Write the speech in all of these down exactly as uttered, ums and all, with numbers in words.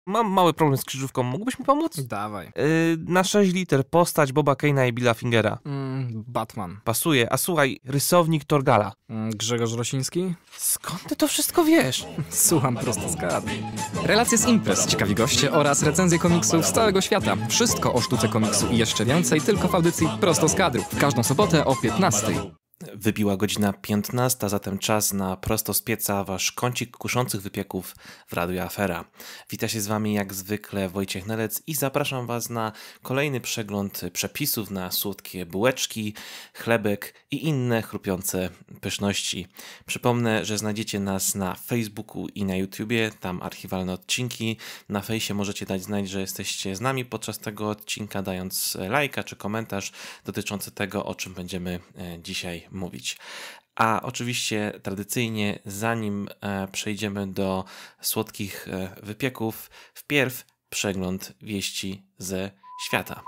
Mam mały problem z krzyżówką, mógłbyś mi pomóc? Dawaj. Yy, na sześć liter postać Boba Kane'a i Billa Fingera. Mm, Batman. Pasuje, a słuchaj, rysownik Torgala. Mm, Grzegorz Rosiński? Skąd ty to wszystko wiesz? Słucham prosto z gady. Relacje z imprez, ciekawi goście oraz recenzje komiksów z całego świata. Wszystko o sztuce komiksu i jeszcze więcej tylko w audycji Prosto z kadru. W każdą sobotę o piętnastej. Wybiła godzina piętnasta, zatem czas na Prosto z pieca, wasz kącik kuszących wypieków w Radiu Afera. Wita się z wami jak zwykle Wojciech Nelec i zapraszam was na kolejny przegląd przepisów na słodkie bułeczki, chlebek i inne chrupiące pyszności. Przypomnę, że znajdziecie nas na Facebooku i na YouTubie, tam archiwalne odcinki. Na fejsie możecie dać znać, że jesteście z nami podczas tego odcinka, dając lajka czy komentarz dotyczący tego, o czym będziemy dzisiaj mówić. A oczywiście tradycyjnie, zanim e, przejdziemy do słodkich e, wypieków, wpierw przegląd wieści ze świata.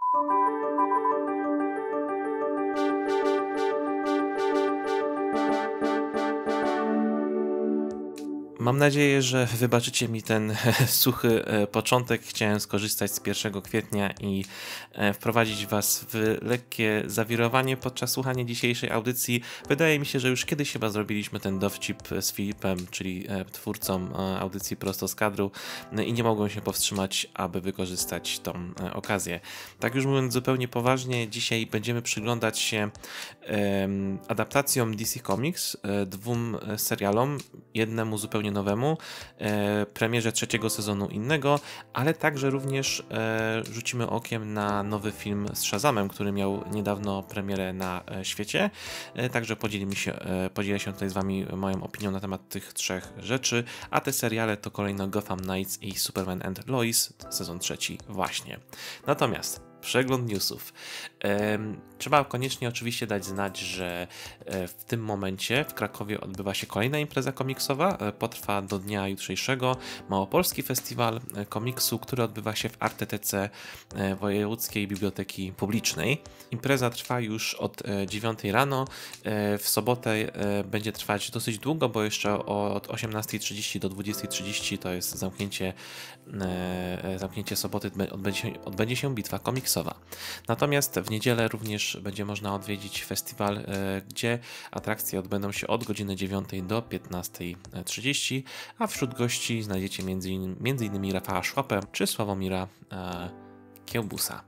Mam nadzieję, że wybaczycie mi ten suchy początek. Chciałem skorzystać z pierwszego kwietnia i wprowadzić was w lekkie zawirowanie podczas słuchania dzisiejszej audycji. Wydaje mi się, że już kiedyś chyba zrobiliśmy ten dowcip z Filipem, czyli twórcą audycji Prosto z kadru, i nie mogłem się powstrzymać, aby wykorzystać tą okazję. Tak już mówiąc zupełnie poważnie, dzisiaj będziemy przyglądać się um, adaptacjom D C Comics, dwóm serialom, jednemu zupełnie nowemu, e, premierze trzeciego sezonu innego, ale także również e, rzucimy okiem na nowy film z Shazamem, który miał niedawno premierę na e, świecie. E, także podzielimy się, e, podzielę się tutaj z wami moją opinią na temat tych trzech rzeczy, a te seriale to kolejno Gotham Knights i Superman and Lois, sezon trzeci właśnie. Natomiast przegląd newsów. Trzeba koniecznie oczywiście dać znać, że w tym momencie w Krakowie odbywa się kolejna impreza komiksowa. Potrwa do dnia jutrzejszego. Małopolski Festiwal Komiksu, który odbywa się w Artetece Wojewódzkiej Biblioteki Publicznej. Impreza trwa już od dziewiątej rano. W sobotę będzie trwać dosyć długo, bo jeszcze od osiemnastej trzydzieści do dwudziestej trzydzieści to jest zamknięcie, zamknięcie soboty, odbędzie się, odbędzie się bitwa komiksowa. Natomiast w niedzielę również będzie można odwiedzić festiwal, gdzie atrakcje odbędą się od godziny dziewiątej do piętnastej trzydzieści, a wśród gości znajdziecie między innymi Rafała Szłapę czy Sławomira e, Kiełbusa.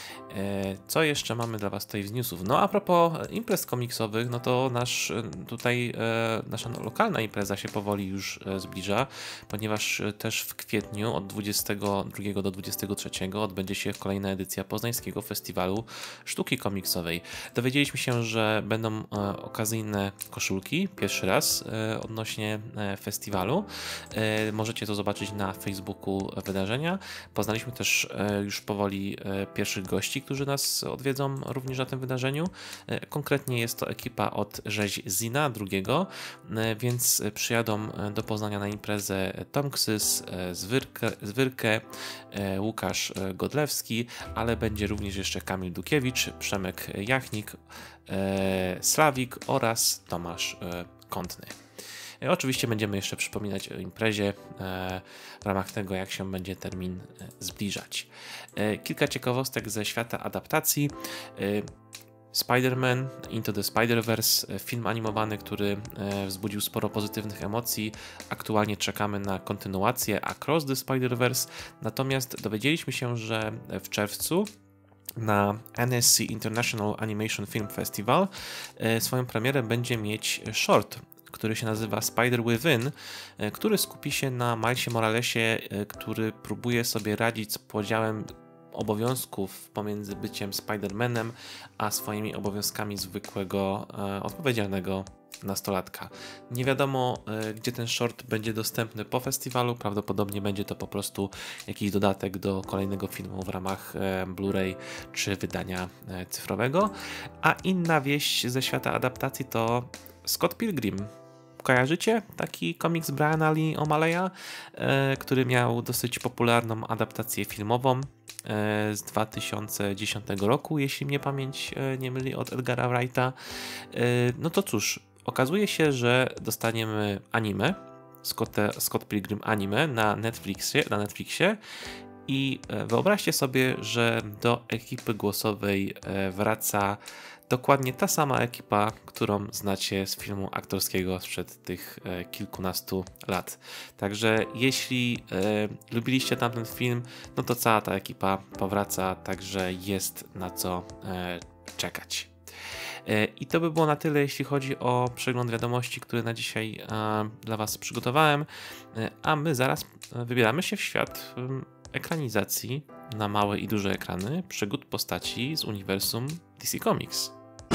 Co jeszcze mamy dla was tutaj z newsów? No a propos imprez komiksowych, no to nasz tutaj, nasza lokalna impreza się powoli już zbliża, ponieważ też w kwietniu od dwudziestego drugiego do dwudziestego trzeciego odbędzie się kolejna edycja Poznańskiego Festiwalu Sztuki Komiksowej. Dowiedzieliśmy się, że będą okazyjne koszulki, pierwszy raz odnośnie festiwalu. Możecie to zobaczyć na Facebooku wydarzenia. Poznaliśmy też już powoli pierwszych gości, którzy nas odwiedzą również na tym wydarzeniu. Konkretnie jest to ekipa od Rzeź Zina drugiego, więc przyjadą do Poznania na imprezę Tom Ksys, Zwyrkę, Zwyrkę, Łukasz Godlewski, ale będzie również jeszcze Kamil Dukiewicz, Przemek Jachnik, Slawik oraz Tomasz Kątny. Oczywiście będziemy jeszcze przypominać o imprezie w ramach tego, jak się będzie termin zbliżać. Kilka ciekawostek ze świata adaptacji. Spider-Man Into the Spider-Verse, film animowany, który wzbudził sporo pozytywnych emocji. Aktualnie czekamy na kontynuację Across the Spider-Verse, natomiast dowiedzieliśmy się, że w czerwcu na N S C International Animation Film Festival swoją premierę będzie mieć short, który się nazywa Spider Within, który skupi się na Milesie Moralesie, który próbuje sobie radzić z podziałem obowiązków pomiędzy byciem Spider-Manem a swoimi obowiązkami zwykłego, odpowiedzialnego nastolatka. Nie wiadomo, gdzie ten short będzie dostępny po festiwalu, prawdopodobnie będzie to po prostu jakiś dodatek do kolejnego filmu w ramach Blu-ray czy wydania cyfrowego. A inna wieść ze świata adaptacji to Scott Pilgrim. Kojarzycie taki komiks Briana Lee O'Malley'a, e, który miał dosyć popularną adaptację filmową e, z dwa tysiące dziesiątego roku, jeśli mnie pamięć e, nie myli, od Edgara Wrighta. E, no to cóż, okazuje się, że dostaniemy anime Scott, Scott Pilgrim Anime na Netflixie, na Netflixie i wyobraźcie sobie, że do ekipy głosowej wraca dokładnie ta sama ekipa, którą znacie z filmu aktorskiego sprzed tych e, kilkunastu lat. Także jeśli e, lubiliście tamten film, no to cała ta ekipa powraca, także jest na co e, czekać. E, I to by było na tyle, jeśli chodzi o przegląd wiadomości, który na dzisiaj e, dla Was przygotowałem, e, a my zaraz wybieramy się w świat e, ekranizacji na małe i duże ekrany przygód postaci z uniwersum D C Comics.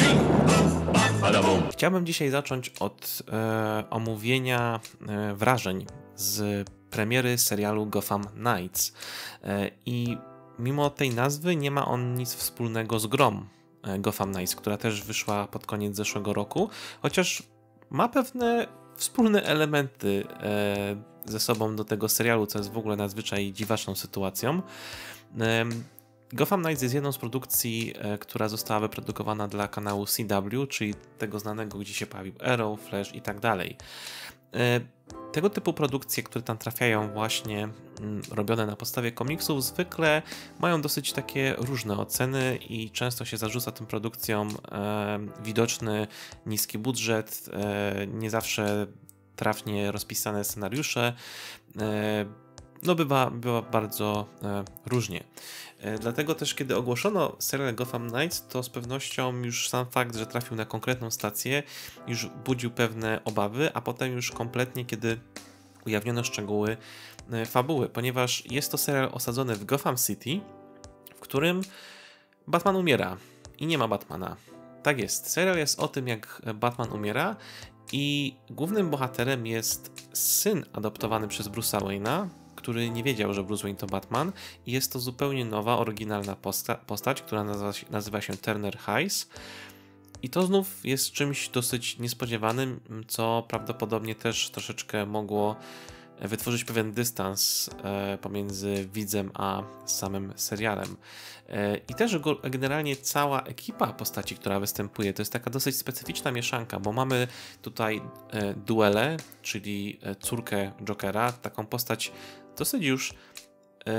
Chciałbym dzisiaj zacząć od e, omówienia e, wrażeń z premiery serialu Gotham Knights. E, I mimo tej nazwy nie ma on nic wspólnego z grą e, Gotham Knights, która też wyszła pod koniec zeszłego roku, chociaż ma pewne wspólne elementy e, ze sobą do tego serialu, co jest w ogóle nadzwyczaj dziwaczną sytuacją. E, Gotham Knights jest jedną z produkcji, e, która została wyprodukowana dla kanału C W, czyli tego znanego, gdzie się pojawił Arrow, Flash i tak dalej. E, tego typu produkcje, które tam trafiają właśnie m, robione na podstawie komiksów, zwykle mają dosyć takie różne oceny i często się zarzuca tym produkcjom e, widoczny niski budżet, e, nie zawsze trafnie rozpisane scenariusze. E, No bywa, bywa bardzo e, różnie. E, dlatego też, kiedy ogłoszono serial Gotham Knights, to z pewnością już sam fakt, że trafił na konkretną stację, już budził pewne obawy, a potem już kompletnie, kiedy ujawniono szczegóły e, fabuły, ponieważ jest to serial osadzony w Gotham City, w którym Batman umiera i nie ma Batmana. Tak jest, serial jest o tym, jak Batman umiera i głównym bohaterem jest syn adoptowany przez Bruce'a Wayne'a, który nie wiedział, że Bruce Wayne to Batman i jest to zupełnie nowa, oryginalna posta postać, która nazywa się, nazywa się Turner Hayes. I to znów jest czymś dosyć niespodziewanym, co prawdopodobnie też troszeczkę mogło wytworzyć pewien dystans e, pomiędzy widzem a samym serialem. E, I też generalnie cała ekipa postaci, która występuje, to jest taka dosyć specyficzna mieszanka, bo mamy tutaj e, Duelę, czyli córkę Jokera, taką postać dosyć już e,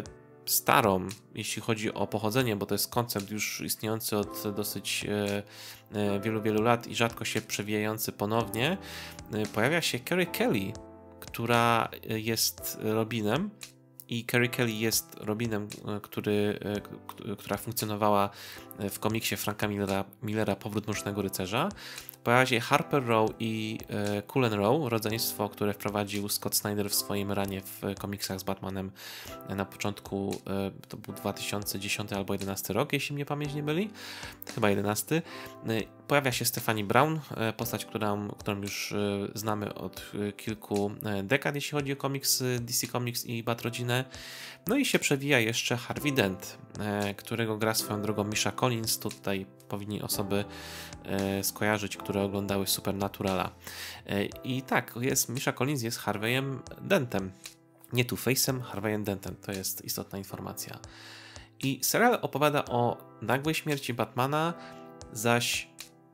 starą, jeśli chodzi o pochodzenie, bo to jest koncept już istniejący od dosyć e, e, wielu, wielu lat i rzadko się przewijający ponownie. E, pojawia się Carrie Kelly, która jest Robinem i Carrie Kelly jest Robinem, który, która funkcjonowała w komiksie Franka Millera, Millera Powrót Mrocznego Rycerza. Pojawia się Harper Row i Cullen Row, rodzeństwo, które wprowadził Scott Snyder w swoim ranie w komiksach z Batmanem na początku, to był dwa tysiące dziesiąty albo jedenasty rok, jeśli mnie pamięć nie myli, chyba jedenasty. Pojawia się Stephanie Brown, postać, którą, którą już znamy od kilku dekad, jeśli chodzi o komiks D C Comics i Batrodzinę. No i się przewija jeszcze Harvey Dent, którego gra swoją drogą Misha Collins. Tutaj powinni osoby skojarzyć, które oglądały Supernaturala. I tak, jest, Misha Collins jest Harveyem Dentem. Nie Two-Face'em, Harveyem Dentem. To jest istotna informacja. I serial opowiada o nagłej śmierci Batmana, zaś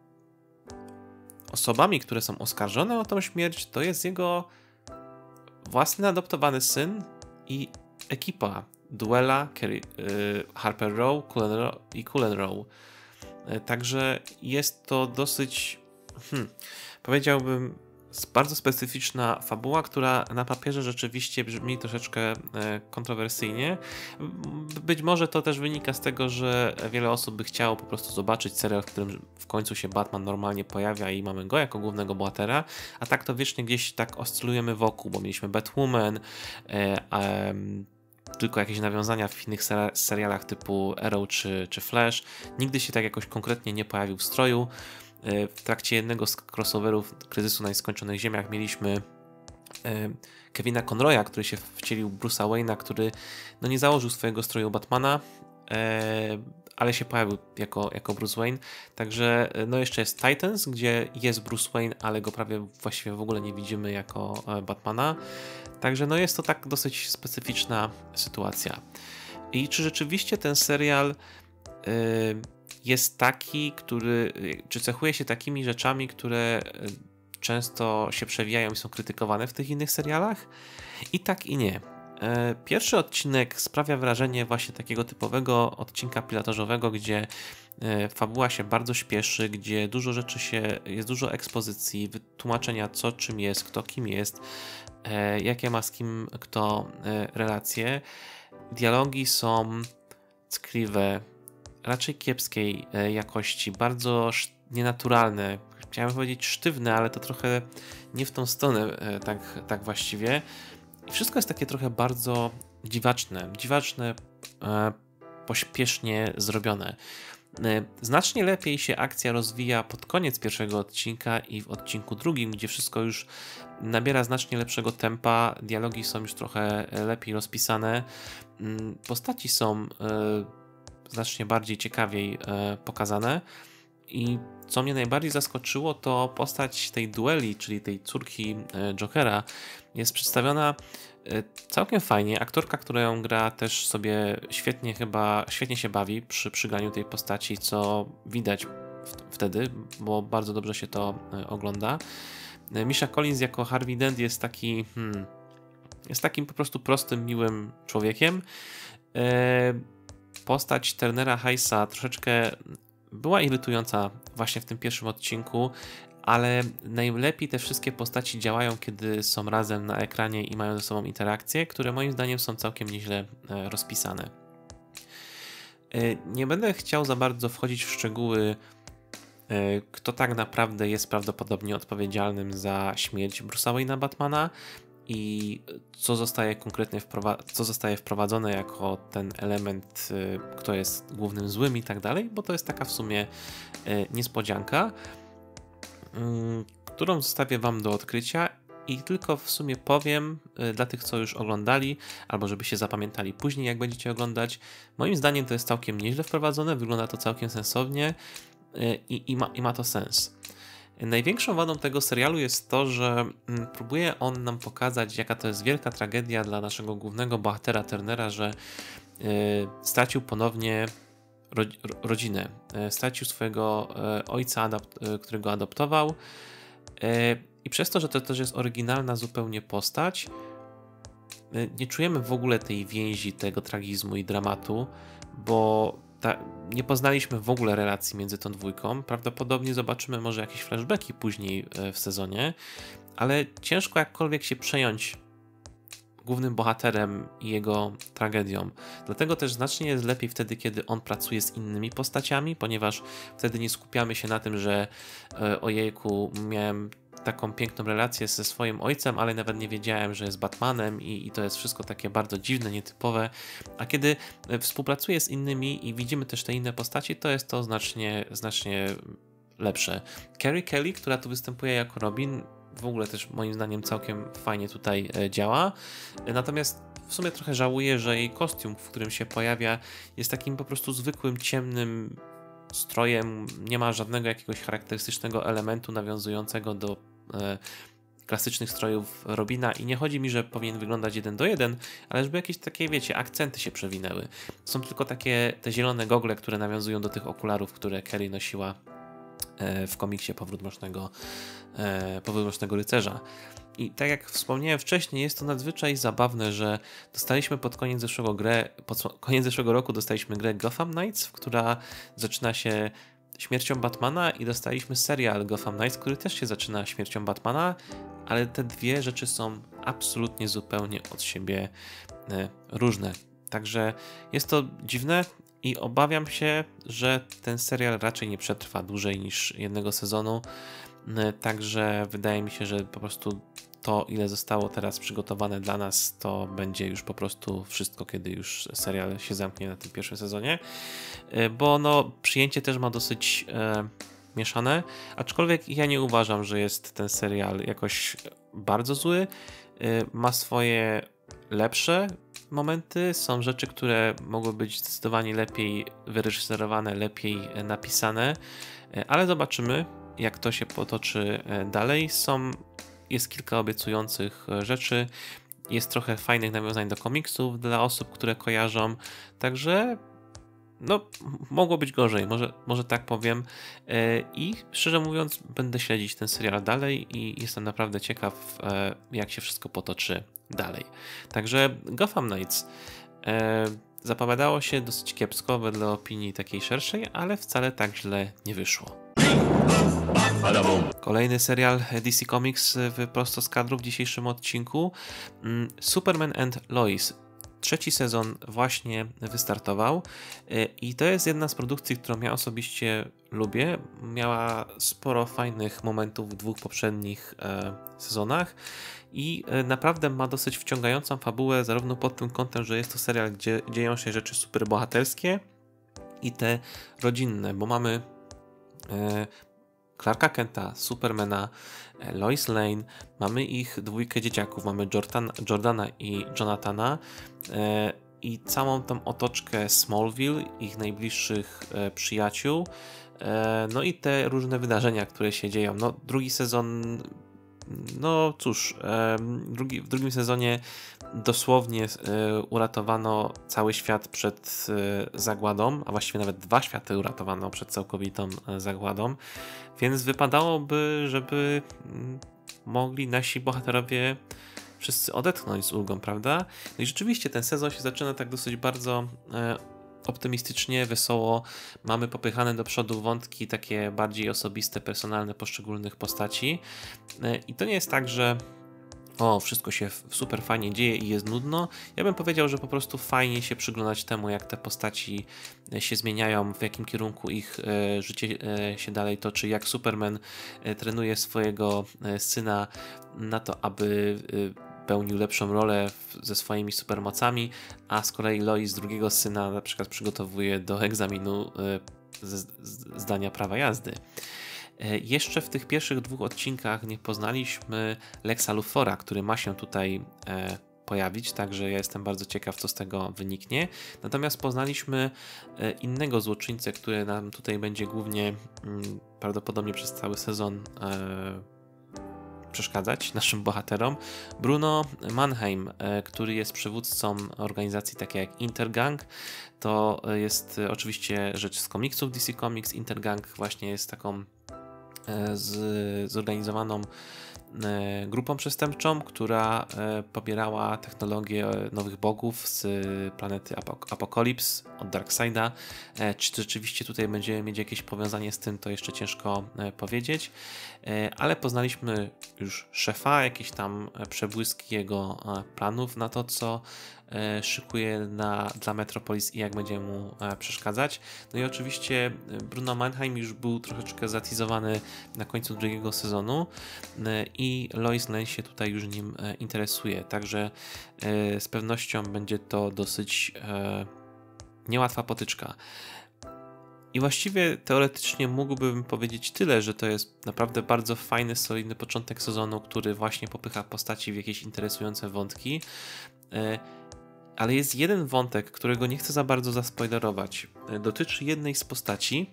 osobami, które są oskarżone o tą śmierć, to jest jego własny adoptowany syn i ekipa Duela, Carrie, y, Harper Row, Cullen Row i Cullen Row. Y, także jest to dosyć, hmm, powiedziałbym, bardzo specyficzna fabuła, która na papierze rzeczywiście brzmi troszeczkę kontrowersyjnie. Być może to też wynika z tego, że wiele osób by chciało po prostu zobaczyć serial, w którym w końcu się Batman normalnie pojawia i mamy go jako głównego bohatera, a tak to wiecznie gdzieś tak oscylujemy wokół, bo mieliśmy Batwoman, e, e, tylko jakieś nawiązania w innych serialach typu Arrow czy, czy Flash. Nigdy się tak jakoś konkretnie nie pojawił w stroju. W trakcie jednego z crossoverów Kryzysu na Nieskończonych Ziemiach mieliśmy Kevina Conroya, który się wcielił Bruce'a Wayne'a, który no nie założył swojego stroju Batmana, ale się pojawił jako, jako Bruce Wayne. Także no jeszcze jest Titans, gdzie jest Bruce Wayne, ale go prawie właściwie w ogóle nie widzimy jako Batmana. Także no jest to tak dosyć specyficzna sytuacja. I czy rzeczywiście ten serial yy, jest taki, który, czy cechuje się takimi rzeczami, które często się przewijają i są krytykowane w tych innych serialach. I tak i nie. Pierwszy odcinek sprawia wrażenie właśnie takiego typowego odcinka pilotażowego, gdzie fabuła się bardzo śpieszy, gdzie dużo rzeczy się, jest dużo ekspozycji, wytłumaczenia co czym jest, kto kim jest, jakie ma z kim kto relacje. Dialogi są tkliwe, raczej kiepskiej jakości, bardzo nienaturalne. Chciałem powiedzieć sztywne, ale to trochę nie w tą stronę tak, tak właściwie. I wszystko jest takie trochę bardzo dziwaczne, dziwaczne, e, pośpiesznie zrobione. E, znacznie lepiej się akcja rozwija pod koniec pierwszego odcinka i w odcinku drugim, gdzie wszystko już nabiera znacznie lepszego tempa, dialogi są już trochę lepiej rozpisane, postaci są e, znacznie bardziej ciekawiej e, pokazane. I co mnie najbardziej zaskoczyło, to postać tej dueli, czyli tej córki Jokera, jest przedstawiona całkiem fajnie. Aktorka, która ją gra, też sobie świetnie chyba, świetnie się bawi przy przygraniu tej postaci, co widać wtedy, bo bardzo dobrze się to ogląda. Misha Collins jako Harvey Dent jest taki, hmm, jest takim po prostu prostym, miłym człowiekiem. Postać Turnera Hayesa troszeczkę była irytująca właśnie w tym pierwszym odcinku, ale najlepiej te wszystkie postaci działają, kiedy są razem na ekranie i mają ze sobą interakcje, które moim zdaniem są całkiem nieźle rozpisane. Nie będę chciał za bardzo wchodzić w szczegóły, kto tak naprawdę jest prawdopodobnie odpowiedzialnym za śmierć Bruce'a Wayne'a Batmana i co zostaje konkretnie wprowa- co zostaje wprowadzone jako ten element, y, kto jest głównym złym i tak dalej, bo to jest taka w sumie y, niespodzianka, y, którą zostawię wam do odkrycia i tylko w sumie powiem y, dla tych, co już oglądali, albo żeby się zapamiętali później, jak będziecie oglądać. Moim zdaniem to jest całkiem nieźle wprowadzone, wygląda to całkiem sensownie y, i, i, ma, i ma to sens. Największą wadą tego serialu jest to, że próbuje on nam pokazać, jaka to jest wielka tragedia dla naszego głównego bohatera Turnera, że yy, stracił ponownie ro, rodzinę. Yy, stracił swojego yy, ojca, adapt, yy, którego adoptował. Yy, I przez to, że to też jest oryginalna zupełnie postać, yy, nie czujemy w ogóle tej więzi, tego tragizmu i dramatu, bo Ta, nie poznaliśmy w ogóle relacji między tą dwójką. Prawdopodobnie zobaczymy może jakieś flashbacki później w sezonie, ale ciężko jakkolwiek się przejąć głównym bohaterem i jego tragedią. Dlatego też znacznie jest lepiej wtedy, kiedy on pracuje z innymi postaciami, ponieważ wtedy nie skupiamy się na tym, że ojejku, miałem taką piękną relację ze swoim ojcem, ale nawet nie wiedziałem, że jest Batmanem i, i to jest wszystko takie bardzo dziwne, nietypowe. A kiedy współpracuję z innymi i widzimy też te inne postaci, to jest to znacznie, znacznie lepsze. Carrie Kelly, która tu występuje jako Robin, w ogóle też moim zdaniem całkiem fajnie tutaj działa. Natomiast w sumie trochę żałuję, że jej kostium, w którym się pojawia, jest takim po prostu zwykłym, ciemnym strojem, nie ma żadnego jakiegoś charakterystycznego elementu nawiązującego do e, klasycznych strojów Robina i nie chodzi mi, że powinien wyglądać jeden do jeden, ale żeby jakieś takie, wiecie, akcenty się przewinęły. Są tylko takie te zielone gogle, które nawiązują do tych okularów, które Carrie nosiła e, w komiksie Powrót Mrocznego, e, Powrót Mrocznego Rycerza. I tak jak wspomniałem wcześniej, jest to nadzwyczaj zabawne, że dostaliśmy pod koniec zeszłego, grę, pod koniec zeszłego roku dostaliśmy grę Gotham Knights, która zaczyna się śmiercią Batmana i dostaliśmy serial Gotham Knights, który też się zaczyna śmiercią Batmana, ale te dwie rzeczy są absolutnie zupełnie od siebie różne. Także jest to dziwne i obawiam się, że ten serial raczej nie przetrwa dłużej niż jednego sezonu. Także wydaje mi się, że po prostu to, ile zostało teraz przygotowane dla nas, to będzie już po prostu wszystko, kiedy już serial się zamknie na tym pierwszym sezonie. Bo no, przyjęcie też ma dosyć e, mieszane, aczkolwiek ja nie uważam, że jest ten serial jakoś bardzo zły. E, ma swoje lepsze momenty, są rzeczy, które mogły być zdecydowanie lepiej wyreżyserowane, lepiej napisane, e, ale zobaczymy, jak to się potoczy dalej. Są, jest kilka obiecujących rzeczy, jest trochę fajnych nawiązań do komiksów dla osób, które kojarzą, także no, mogło być gorzej, może, może tak powiem. I szczerze mówiąc, będę śledzić ten serial dalej i jestem naprawdę ciekaw, jak się wszystko potoczy dalej. Także Gotham Knights zapowiadało się dosyć kiepsko wedle opinii takiej szerszej, ale wcale tak źle nie wyszło. Kolejny serial D C Comics w prosto z kadru w dzisiejszym odcinku. Superman and Lois. Trzeci sezon właśnie wystartował i to jest jedna z produkcji, którą ja osobiście lubię. Miała sporo fajnych momentów w dwóch poprzednich e, sezonach i e, naprawdę ma dosyć wciągającą fabułę, zarówno pod tym kątem, że jest to serial, gdzie dzieją się rzeczy superbohaterskie i te rodzinne, bo mamy e, Clarka Kenta, Supermana, Lois Lane, mamy ich dwójkę dzieciaków, mamy Jordan, Jordana i Jonathana e, i całą tą otoczkę Smallville, ich najbliższych e, przyjaciół, e, no i te różne wydarzenia, które się dzieją. No, drugi sezon, no cóż, e, drugi, w drugim sezonie dosłownie e, uratowano cały świat przed e, zagładą, a właściwie nawet dwa światy uratowano przed całkowitą e, zagładą, więc wypadałoby, żeby m, mogli nasi bohaterowie wszyscy odetchnąć z ulgą, prawda? No i rzeczywiście ten sezon się zaczyna tak dosyć bardzo e, optymistycznie, wesoło. Mamy popychane do przodu wątki takie bardziej osobiste, personalne poszczególnych postaci e, i to nie jest tak, że o, wszystko się super fajnie dzieje i jest nudno. Ja bym powiedział, że po prostu fajnie się przyglądać temu, jak te postaci się zmieniają, w jakim kierunku ich e, życie e, się dalej toczy, jak Superman e, trenuje swojego e, syna na to, aby e, pełnił lepszą rolę w, ze swoimi supermocami, a z kolei Lois drugiego syna na przykład przygotowuje do egzaminu e, z, z, zdania prawa jazdy. Jeszcze w tych pierwszych dwóch odcinkach nie poznaliśmy Lexa Luthora, który ma się tutaj e, pojawić, także ja jestem bardzo ciekaw, co z tego wyniknie. Natomiast poznaliśmy e, innego złoczyńcę, który nam tutaj będzie głównie m, prawdopodobnie przez cały sezon e, przeszkadzać naszym bohaterom. Bruno Mannheim, e, który jest przywódcą organizacji takiej jak Intergang. To jest e, oczywiście rzecz z komiksów D C Comics. Intergang właśnie jest taką Z, zorganizowaną e, grupą przestępczą, która e, pobierała technologię nowych bogów z planety Apok- Apokalips od Darkseida. E, czy rzeczywiście tutaj będziemy mieć jakieś powiązanie z tym, to jeszcze ciężko e, powiedzieć, e, ale poznaliśmy już szefa, jakieś tam przebłyski jego e, planów na to, co e, szykuje na, dla Metropolis i jak będzie mu e, przeszkadzać. No i oczywiście Bruno Mannheim już był troszeczkę zatizowany na końcu drugiego sezonu e, i Lois Lane się tutaj już nim e, interesuje, także e, z pewnością będzie to dosyć e, niełatwa potyczka. I właściwie teoretycznie mógłbym powiedzieć tyle, że to jest naprawdę bardzo fajny, solidny początek sezonu, który właśnie popycha postaci w jakieś interesujące wątki. Ale jest jeden wątek, którego nie chcę za bardzo zaspoilerować. Dotyczy jednej z postaci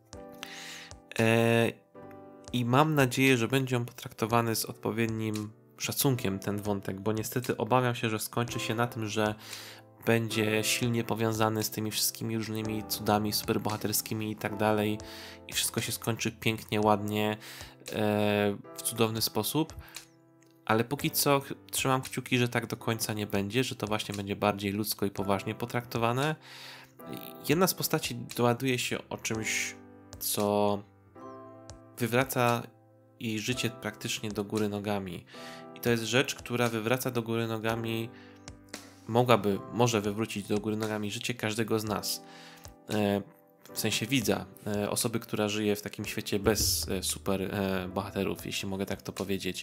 i mam nadzieję, że będzie on potraktowany z odpowiednim szacunkiem, ten wątek, bo niestety obawiam się, że skończy się na tym, że będzie silnie powiązany z tymi wszystkimi różnymi cudami superbohaterskimi i tak dalej i wszystko się skończy pięknie, ładnie, e, w cudowny sposób, ale póki co trzymam kciuki, że tak do końca nie będzie, że to właśnie będzie bardziej ludzko i poważnie potraktowane. Jedna z postaci doładuje się o czymś, co wywraca jej życie praktycznie do góry nogami i to jest rzecz, która wywraca do góry nogami mogłaby, może wywrócić do góry nogami życie każdego z nas. W sensie widza, osoby, która żyje w takim świecie bez super bohaterów, jeśli mogę tak to powiedzieć.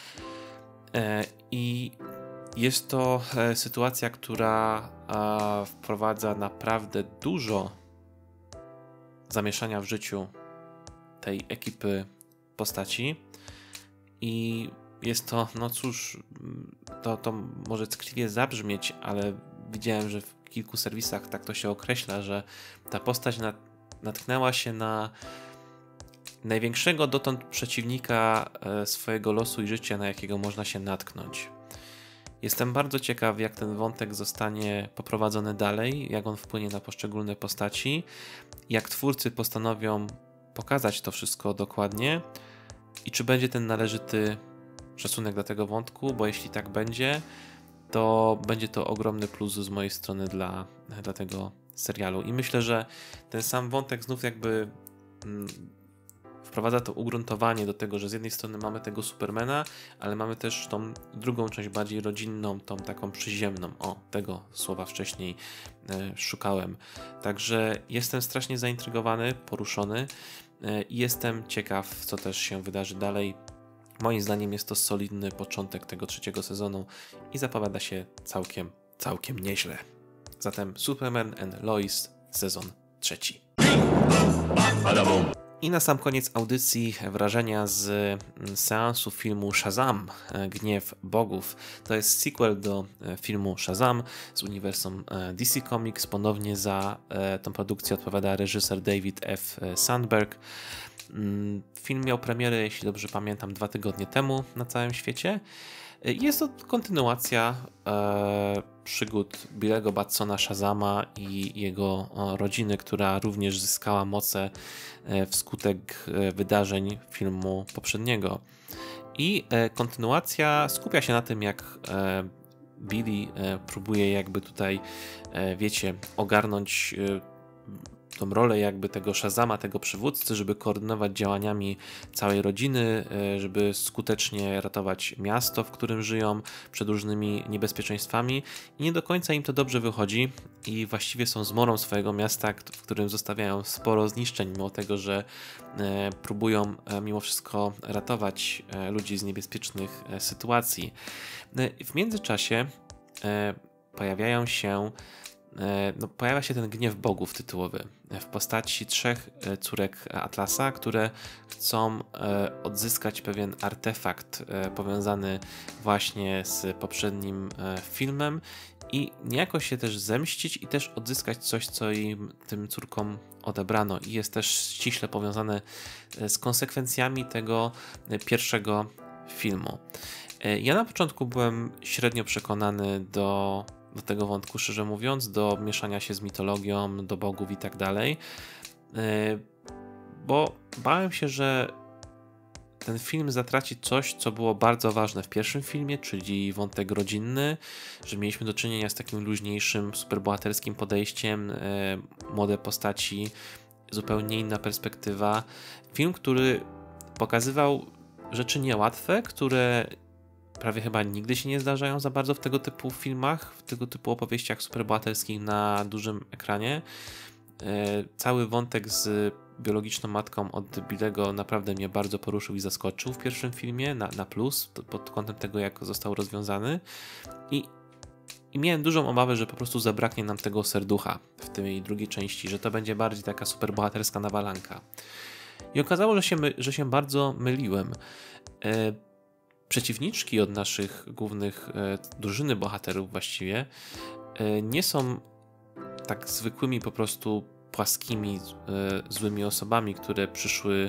I jest to sytuacja, która wprowadza naprawdę dużo zamieszania w życiu tej ekipy postaci i jest to, no cóż, to, to może tkliwie zabrzmieć, ale widziałem, że w kilku serwisach tak to się określa, że ta postać nat, natknęła się na największego dotąd przeciwnika swojego losu i życia, na jakiego można się natknąć. Jestem bardzo ciekaw, jak ten wątek zostanie poprowadzony dalej, jak on wpłynie na poszczególne postaci, jak twórcy postanowią pokazać to wszystko dokładnie i czy będzie ten należyty szacunek dla tego wątku, bo jeśli tak będzie, to będzie to ogromny plus z mojej strony dla, dla tego serialu. I myślę, że ten sam wątek znów jakby mm, wprowadza to ugruntowanie do tego, że z jednej strony mamy tego Supermana, ale mamy też tą drugą część bardziej rodzinną, tą taką przyziemną. O, tego słowa wcześniej e, szukałem. Także jestem strasznie zaintrygowany, poruszony e, i jestem ciekaw, co też się wydarzy dalej. Moim zdaniem jest to solidny początek tego trzeciego sezonu i zapowiada się całkiem, całkiem nieźle. Zatem Superman and Lois, sezon trzeci. I na sam koniec audycji wrażenia z seansu filmu Shazam, Gniew Bogów. To jest sequel do filmu Shazam z uniwersum D C Comics. Ponownie za tą produkcję odpowiada reżyser David F. Sandberg. Film miał premierę, jeśli dobrze pamiętam, dwa tygodnie temu na całym świecie. Jest to kontynuacja e, przygód Billego Batsona Shazama i jego o, rodziny, która również zyskała moce e, wskutek e, wydarzeń filmu poprzedniego. I e, kontynuacja skupia się na tym, jak e, Billy e, próbuje jakby tutaj, e, wiecie, ogarnąć e, tą rolę jakby tego Shazama, tego przywódcy, żeby koordynować działaniami całej rodziny, żeby skutecznie ratować miasto, w którym żyją przed różnymi niebezpieczeństwami i nie do końca im to dobrze wychodzi i właściwie są zmorą swojego miasta, w którym zostawiają sporo zniszczeń, mimo tego, że próbują mimo wszystko ratować ludzi z niebezpiecznych sytuacji. W międzyczasie pojawiają się No, pojawia się ten gniew bogów tytułowy w postaci trzech córek Atlasa, które chcą odzyskać pewien artefakt powiązany właśnie z poprzednim filmem i niejako się też zemścić i też odzyskać coś, co im, tym córkom odebrano i jest też ściśle powiązane z konsekwencjami tego pierwszego filmu. Ja na początku byłem średnio przekonany do do tego wątku, szczerze mówiąc, do mieszania się z mitologią, do bogów i tak dalej, bo bałem się, że ten film zatraci coś, co było bardzo ważne w pierwszym filmie, czyli wątek rodzinny, że mieliśmy do czynienia z takim luźniejszym, superbohaterskim podejściem, młode postaci, zupełnie inna perspektywa. Film, który pokazywał rzeczy niełatwe, które prawie chyba nigdy się nie zdarzają za bardzo w tego typu filmach, w tego typu opowieściach superbohaterskich na dużym ekranie. E, cały wątek z biologiczną matką od Billego naprawdę mnie bardzo poruszył i zaskoczył w pierwszym filmie, na, na plus, pod kątem tego, jak został rozwiązany. I, I miałem dużą obawę, że po prostu zabraknie nam tego serducha w tej drugiej części, że to będzie bardziej taka superbohaterska nawalanka. I okazało, że się, my, że się bardzo myliłem. E, Przeciwniczki od naszych głównych e, drużyny bohaterów właściwie e, nie są tak zwykłymi po prostu płaskimi, e, złymi osobami, które przyszły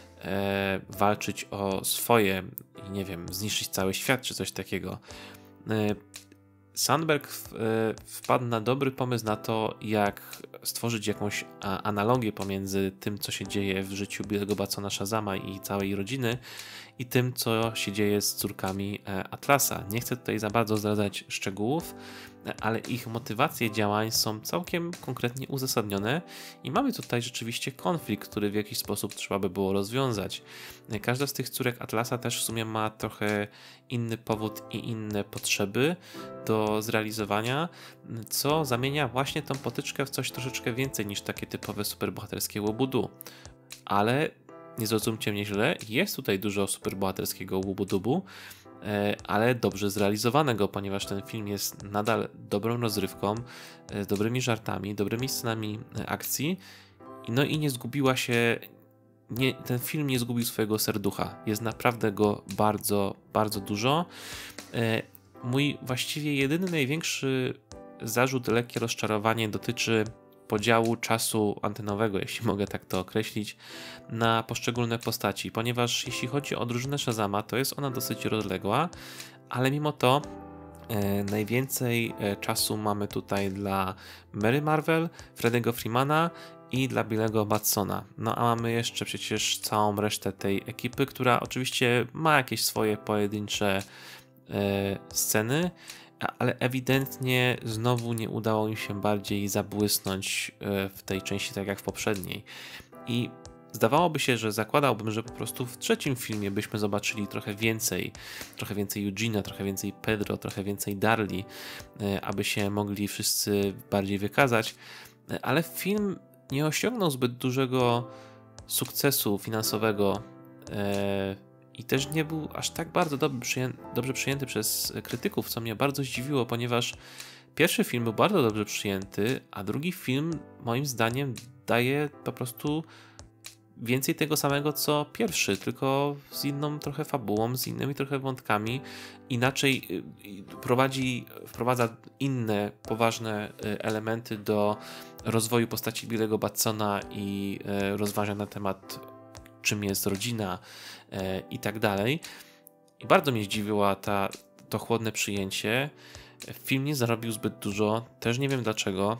e, walczyć o swoje i nie wiem, zniszczyć cały świat czy coś takiego. E, Sandberg w, e, wpadł na dobry pomysł na to, jak stworzyć jakąś a, analogię pomiędzy tym, co się dzieje w życiu Billego Batsona Shazama i całej rodziny i tym, co się dzieje z córkami Atlasa. Nie chcę tutaj za bardzo zdradzać szczegółów, ale ich motywacje działań są całkiem konkretnie uzasadnione i mamy tutaj rzeczywiście konflikt, który w jakiś sposób trzeba by było rozwiązać. Każda z tych córek Atlasa też w sumie ma trochę inny powód i inne potrzeby do zrealizowania, co zamienia właśnie tą potyczkę w coś troszeczkę więcej niż takie typowe superbohaterskie łobudu. Ale nie zrozumcie mnie źle, jest tutaj dużo superbohaterskiego łubu-dubu, ale dobrze zrealizowanego, ponieważ ten film jest nadal dobrą rozrywką, z dobrymi żartami, dobrymi scenami akcji, no i nie zgubiła się, nie, ten film nie zgubił swojego serducha, jest naprawdę go bardzo, bardzo dużo. Mój właściwie jedyny, największy zarzut, lekkie rozczarowanie dotyczy podziału czasu antenowego, jeśli mogę tak to określić, na poszczególne postaci, ponieważ jeśli chodzi o drużynę Shazama, to jest ona dosyć rozległa, ale mimo to E, najwięcej e, czasu mamy tutaj dla Mary Marvel, Freddy'ego Freemana i dla Billego Batsona. No a mamy jeszcze przecież całą resztę tej ekipy, która oczywiście ma jakieś swoje pojedyncze e, sceny, ale ewidentnie znowu nie udało im się bardziej zabłysnąć e, w tej części, tak jak w poprzedniej. I zdawałoby się, że zakładałbym, że po prostu w trzecim filmie byśmy zobaczyli trochę więcej, trochę więcej Eugena, trochę więcej Pedro, trochę więcej Darli, aby się mogli wszyscy bardziej wykazać, ale film nie osiągnął zbyt dużego sukcesu finansowego i też nie był aż tak bardzo dobrze przyjęty, dobrze przyjęty przez krytyków, co mnie bardzo zdziwiło, ponieważ pierwszy film był bardzo dobrze przyjęty, a drugi film moim zdaniem daje po prostu więcej tego samego co pierwszy, tylko z inną trochę fabułą, z innymi trochę wątkami, inaczej prowadzi, wprowadza inne poważne elementy do rozwoju postaci Billego Batsona i rozważań na temat czym jest rodzina i tak dalej. I bardzo mnie zdziwiła ta, to chłodne przyjęcie. Film nie zarobił zbyt dużo, też nie wiem dlaczego.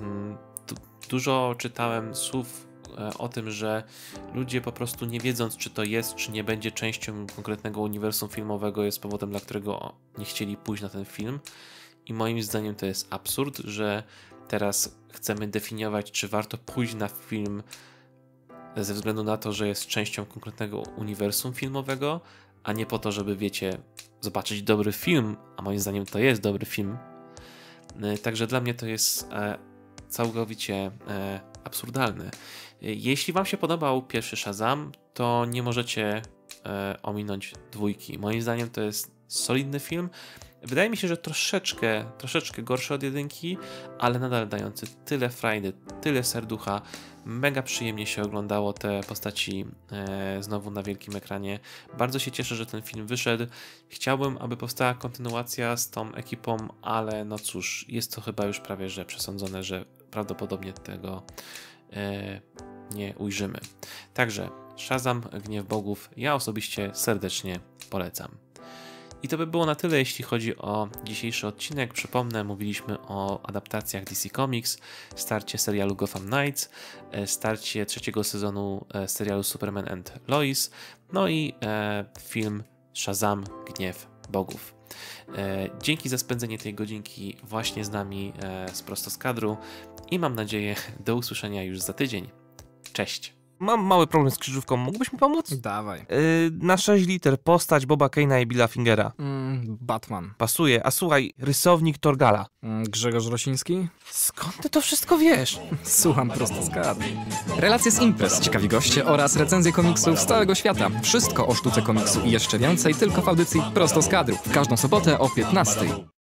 Dużo czytałem słów o tym, że ludzie po prostu nie wiedząc, czy to jest, czy nie będzie częścią konkretnego uniwersum filmowego, jest powodem, dla którego nie chcieli pójść na ten film. I moim zdaniem to jest absurd, że teraz chcemy definiować, czy warto pójść na film ze względu na to, że jest częścią konkretnego uniwersum filmowego, a nie po to, żeby, wiecie, zobaczyć dobry film, a moim zdaniem to jest dobry film. Także dla mnie to jest całkowicie absurdalne. Jeśli wam się podobał pierwszy Shazam, to nie możecie e, ominąć dwójki. Moim zdaniem to jest solidny film. Wydaje mi się, że troszeczkę, troszeczkę gorszy od jedynki, ale nadal dający tyle frajdy, tyle serducha. Mega przyjemnie się oglądało te postaci e, znowu na wielkim ekranie. Bardzo się cieszę, że ten film wyszedł. Chciałbym, aby powstała kontynuacja z tą ekipą, ale no cóż, jest to chyba już prawie że przesądzone, że prawdopodobnie tego e, nie ujrzymy. Także Shazam, Gniew Bogów, ja osobiście serdecznie polecam. I to by było na tyle, jeśli chodzi o dzisiejszy odcinek. Przypomnę, mówiliśmy o adaptacjach D C Comics, starcie serialu Gotham Knights, starcie trzeciego sezonu serialu Superman and Lois, no i e, film Shazam, Gniew Bogów. E, dzięki za spędzenie tej godzinki właśnie z nami e, z Prosto z Kadru i mam nadzieję do usłyszenia już za tydzień. Cześć! Mam mały problem z krzyżówką, mógłbyś mi pomóc? Dawaj. Yy, na sześć liter postać Boba Kane'a i Billa Fingera. Mm, Batman. Pasuje, a słuchaj, rysownik Torgala. Mm, Grzegorz Rosiński? Skąd ty to wszystko wiesz? Słucham Prosto z Kadru. Relacje z imprez, ciekawi goście oraz recenzje komiksów z całego świata. Wszystko o sztuce komiksu i jeszcze więcej tylko w audycji Prosto z Kadru. W każdą sobotę o piętnastej.